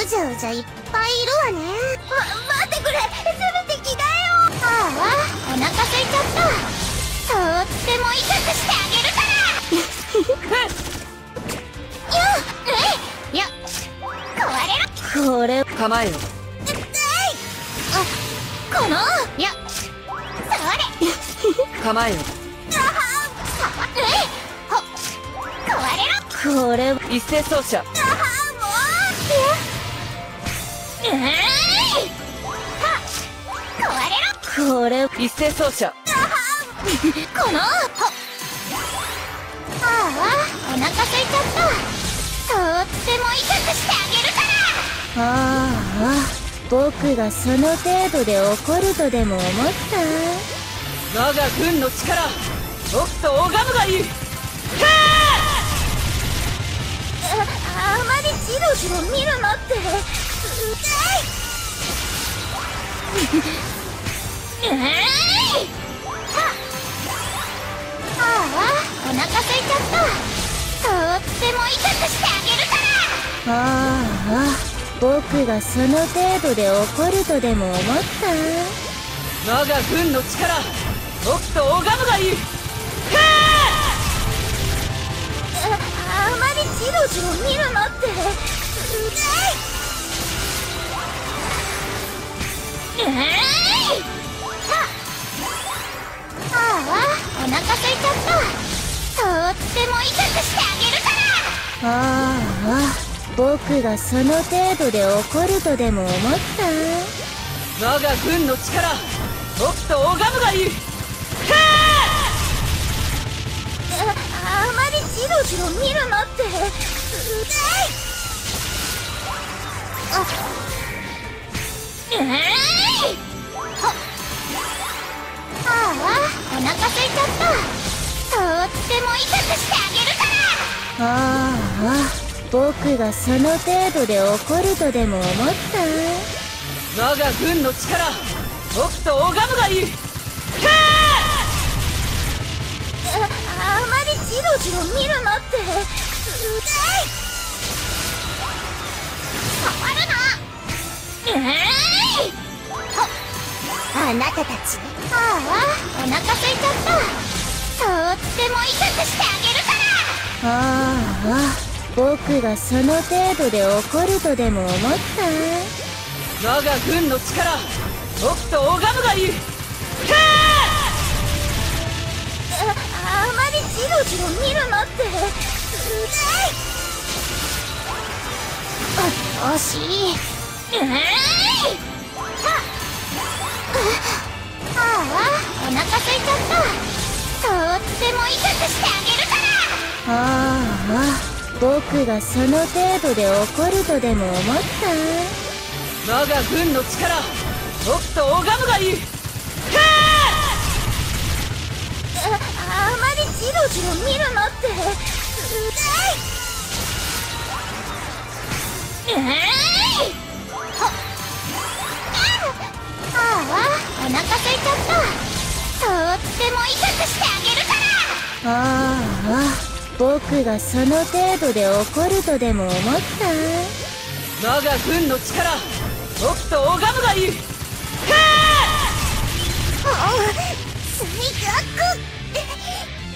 じゃうじゃいっぱいいるわね。待ってくれ、せめて着替えよう。ああ、お腹空いちゃった。とっても痛くしてあげるからよっ壊れろ。これ構えよ。 このよっそれ構えよ。 壊れろ。 これ一斉奏者。これ一斉奏者。 このああ、お腹空いちゃった。とっても痛くしてあげるから。ああ、僕がその程度で怒るとでも思った？ 我が軍の力、僕と拝むがいい。 あまりじろじろ見るなって。ああ、お腹空いちゃった。とっても痛くしてあげるから。ああ、僕がその程度で怒るとでも思った？ 我が軍の力、僕と拝むがいい。 あまりじろじろ見るなって。ああ、お腹空いちゃった。とっても痛くしてあげるから。ああ、僕がその程度で怒るとでも思った？ 我が軍の力、僕と拝むがいい。 あまりじろじろ見るなって。ああ、お腹空いちゃった。とっても痛くしてあげるから。ああ、僕がその程度で怒るとでも思った？ 我が軍の力、僕と拝むがいい。 あまりじろじろ見るなって。触るな。あなたたち。ああ、お腹空いちゃった。とっても痛くしてあげるから。ああ、僕がその程度で怒るとでも思った？ 我が軍の力、僕と拝むがいい。 あまりじろじろ見るなって。惜しい。ああ、お腹空いちゃった。とっても痛くしてあげるから。ああ、僕がその程度で怒るとでも思った？ 我が軍の力、僕と拝むがいい。 あまりじろじろ見るなって。ああ、お腹空いちゃった。とっても痛くしてあげるから。ああ、僕がその程度で怒るとでも思った？ 我が軍の力、僕と拝むがいい。 最悪。